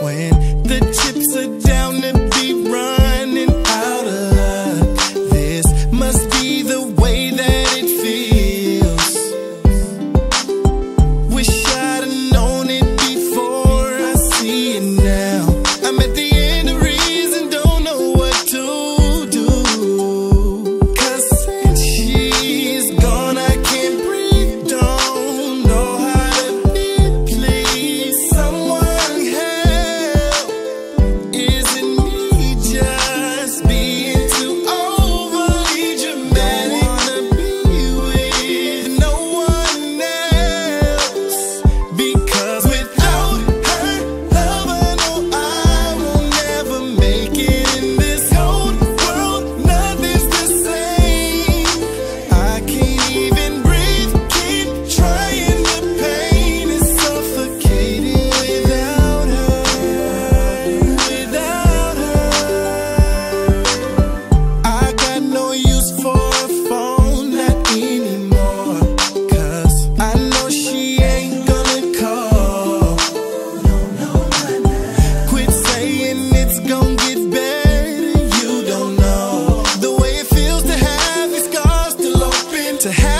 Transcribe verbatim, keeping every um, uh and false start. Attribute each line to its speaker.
Speaker 1: when the chips are down to be running out of luck. This must be the way that it feels. Wish I'd have known it before I see it now. I'm at the end of reason, don't know what to do. Cause since she's gone I can't breathe, don't know how to be. Please someone help. Is it me just being too overly dramatic? Wanna be with no one else. Because without her love I know I will never make it in this cold world. Nothing's the same. I can't even breathe, keep trying. The pain is suffocating without her, without her. I got no use for a phone, not anymore. Cause I know she ain't gonna call. Quit saying it's gonna get better, you don't know the way it feels to have these scars still open. To have